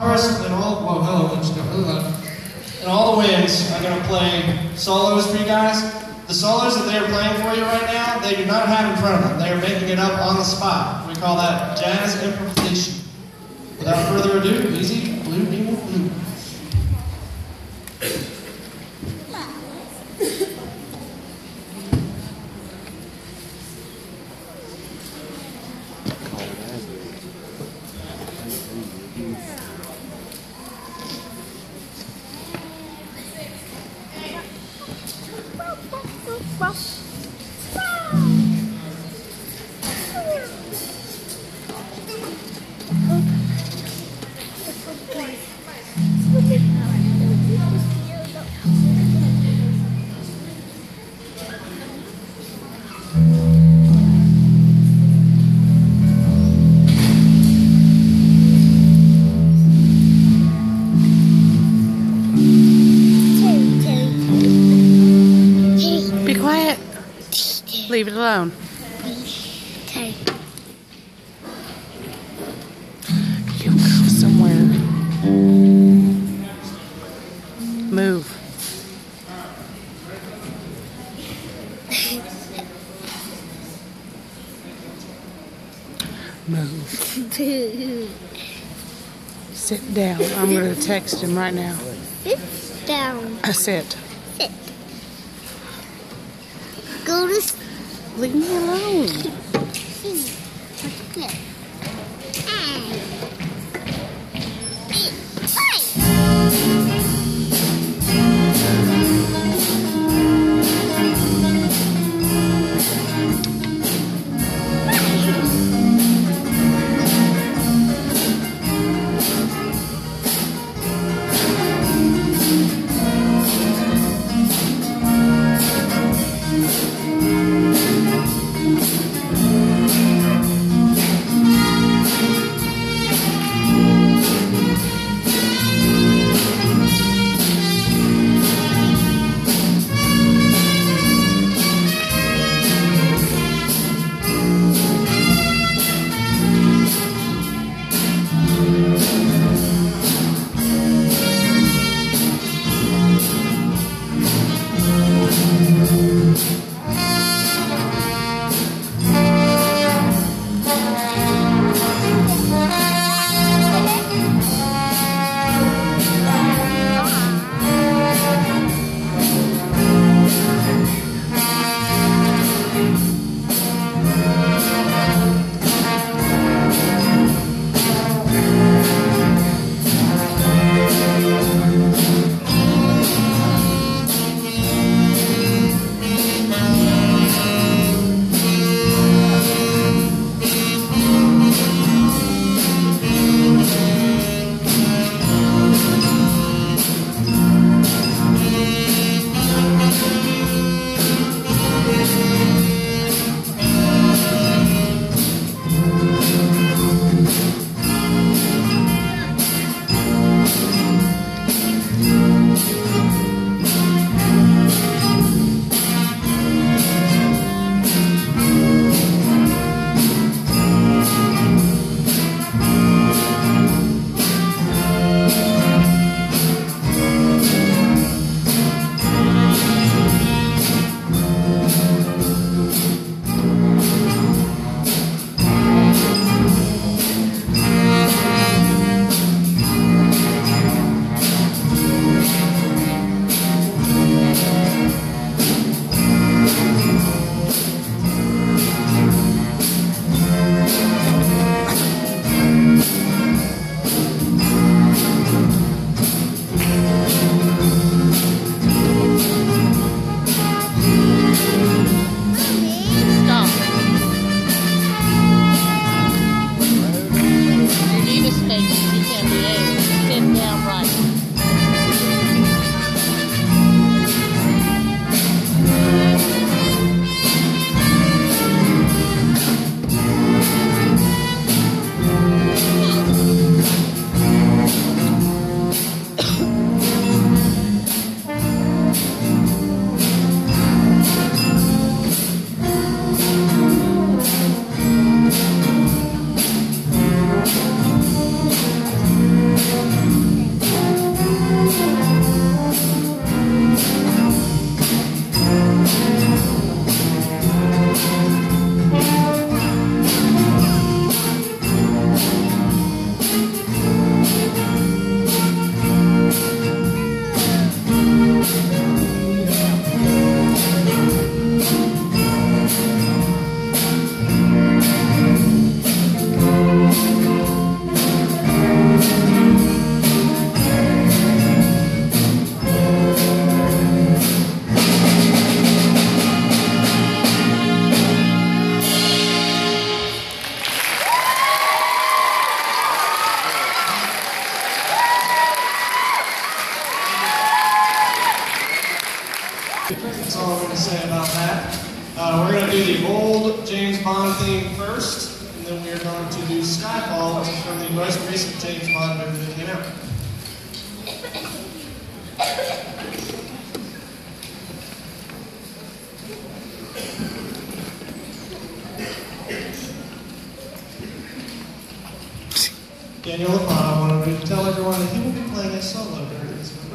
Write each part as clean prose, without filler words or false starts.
And all the winds are going to play solos for you guys. The solos that they are playing for you right now, they do not have in front of them. They are making it up on the spot. We call that jazz improvisation. Without further ado, easy, blue people, blue. Be quiet. Leave it alone. Okay. You go somewhere. Move. Move. Sit down. I'm going to text him right now. Sit down. Sit. Sit. Go to sleep. Leave me alone. What's good? to say about that. We're going to do the old James Bond theme first, and then we're going to do Skyfall, which is from the most recent James Bond movie that came out. Daniel LaFave wanted me to tell everyone that he will be playing a solo during this number.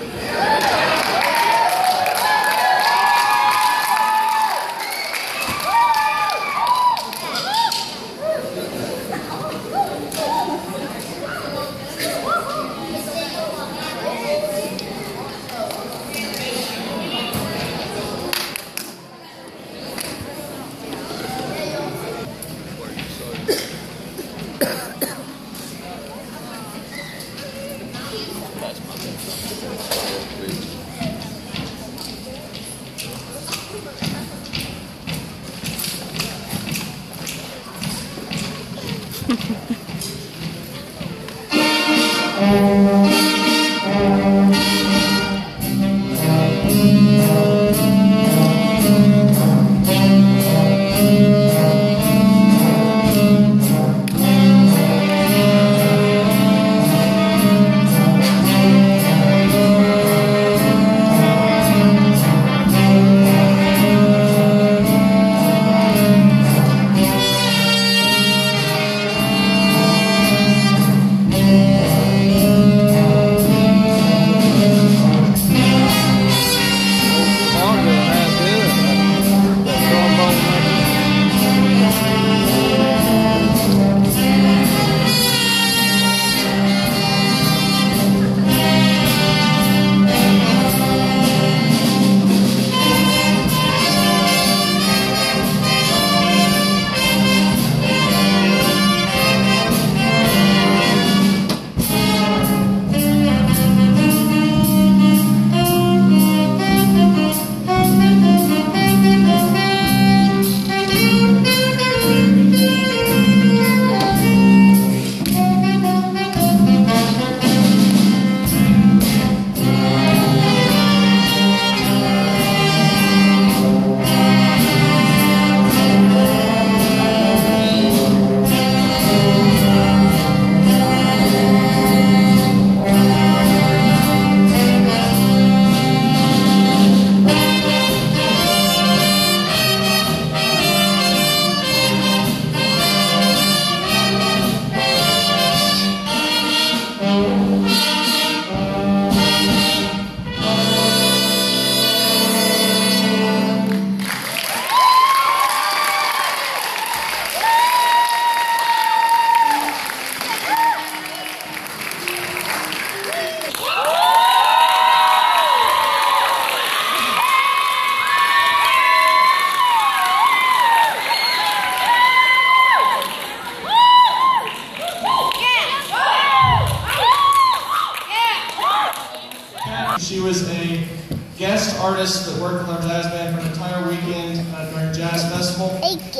She was a guest artist that worked with our jazz band for an entire weekend during Jazz Festival.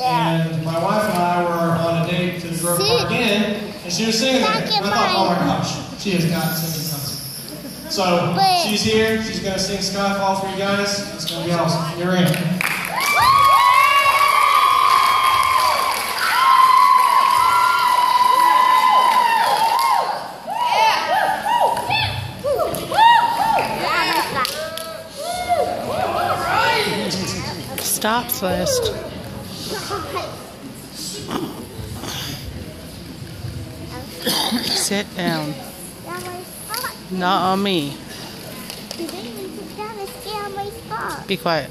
And my wife and I were on a date to the Grove Park Inn, and she was singing there. And I thought, oh my gosh, she has got to sing something. So she's here. She's going to sing Skyfall for you guys. It's going to be awesome. You're in. Stop, Celeste. Sit down. Not on me. Be quiet.